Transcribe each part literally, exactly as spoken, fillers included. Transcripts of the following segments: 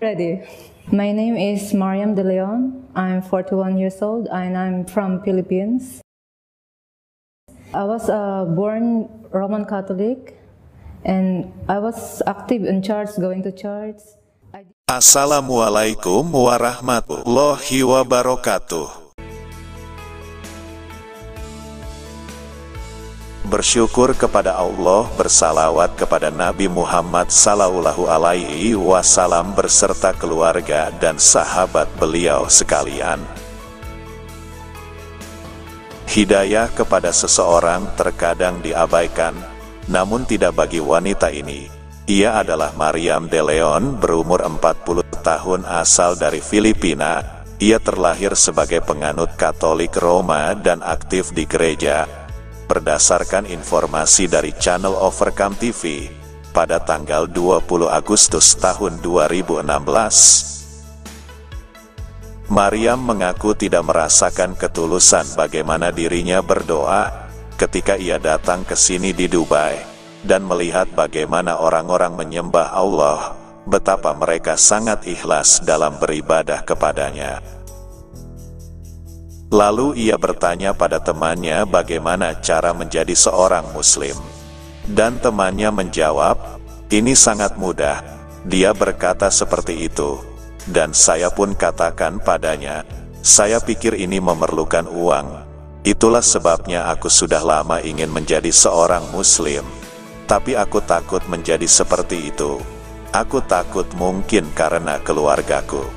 Ready. My name is Mariam De Leon. I'm forty-one years old and I'm from Philippines. I was uh, born Roman Catholic and I was active in church, going to church. I... Assalamualaikum warahmatullahi wabarakatuh. Bersyukur kepada Allah, bersalawat kepada Nabi Muhammad sallallahu alaihi wasallam berserta keluarga dan sahabat beliau sekalian. Hidayah kepada seseorang terkadang diabaikan, namun tidak bagi wanita ini. Ia adalah Mariam De Leon, berumur empat puluh tahun, asal dari Filipina. Ia terlahir sebagai penganut Katolik Roma dan aktif di gereja. Berdasarkan informasi dari channel Overcome T V, pada tanggal dua puluh Agustus tahun dua ribu enam belas, Mariam mengaku tidak merasakan ketulusan bagaimana dirinya berdoa ketika ia datang ke sini di Dubai, dan melihat bagaimana orang-orang menyembah Allah, betapa mereka sangat ikhlas dalam beribadah kepadanya. Lalu ia bertanya pada temannya bagaimana cara menjadi seorang muslim. Dan temannya menjawab, ini sangat mudah. Dia berkata seperti itu. Dan saya pun katakan padanya, saya pikir ini memerlukan uang. Itulah sebabnya aku sudah lama ingin menjadi seorang muslim. Tapi aku takut menjadi seperti itu. Aku takut mungkin karena keluargaku.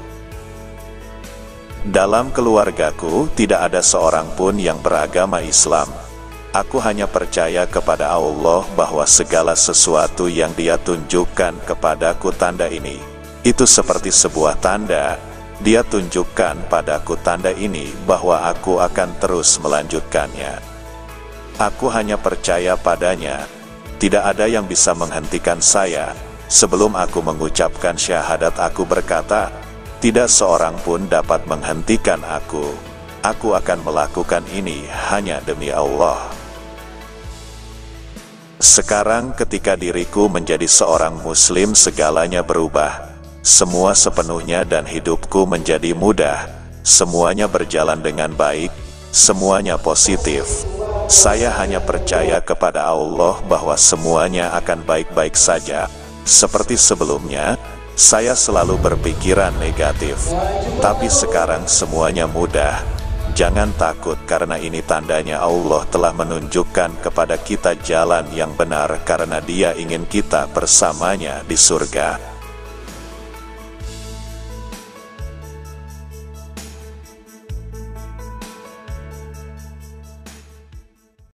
Dalam keluargaku tidak ada seorang pun yang beragama Islam. Aku hanya percaya kepada Allah bahwa segala sesuatu yang Dia tunjukkan kepadaku, tanda ini, itu seperti sebuah tanda. Dia tunjukkan padaku tanda ini bahwa aku akan terus melanjutkannya. Aku hanya percaya padanya. Tidak ada yang bisa menghentikan saya. Sebelum aku mengucapkan syahadat, aku berkata, tidak seorang pun dapat menghentikan aku. Aku akan melakukan ini hanya demi Allah. Sekarang ketika diriku menjadi seorang muslim, segalanya berubah. Semua sepenuhnya dan hidupku menjadi mudah. Semuanya berjalan dengan baik. Semuanya positif. Saya hanya percaya kepada Allah bahwa semuanya akan baik-baik saja. Seperti sebelumnya, saya selalu berpikiran negatif, tapi sekarang semuanya mudah. Jangan takut, karena ini tandanya Allah telah menunjukkan kepada kita jalan yang benar, karena Dia ingin kita bersamanya di surga.